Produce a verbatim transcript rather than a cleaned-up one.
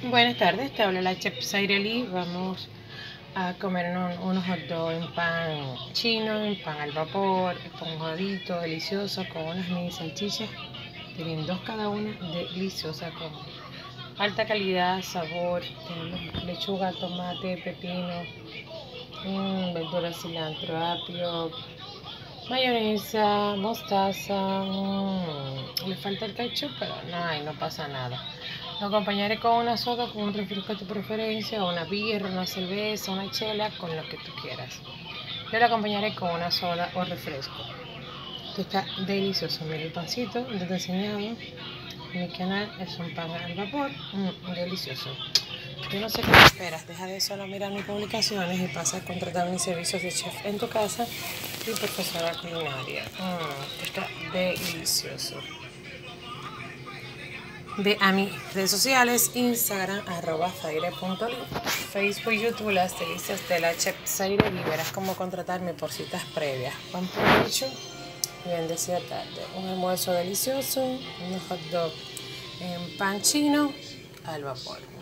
Buenas tardes, te habla la chef Zaireli. Vamos a comer un- unos hot dogs en pan chino, en pan al vapor, esponjadito, delicioso, con unas mini salchichas. Tienen dos cada una, deliciosa, con alta calidad, sabor. Tenemos lechuga, tomate, pepino, mmm, verdura, cilantro, apio, mayonesa, mostaza. mmm, Le falta el ketchup, pero no, ay, no pasa nada. Lo acompañaré con una soda, con un refresco de tu preferencia, o una birra, una cerveza, una chela, con lo que tú quieras. Yo lo acompañaré con una soda o refresco. Esto está delicioso. Mira el pancito, te he enseñado. Mi canal es un pan al vapor, mm, delicioso. Yo no sé qué esperas, deja de solo mirar mis publicaciones y pasa a contratar mis servicios de chef en tu casa y profesora culinaria. Mm, está delicioso. Ve a mis redes sociales, Instagram, arroba zaire.li, Facebook, YouTube, Las Delicias de la Chef Zaire, y verás cómo contratarme por citas previas. Buen provecho y bendecida tarde. Un almuerzo delicioso, un hot dog en pan chino al vapor.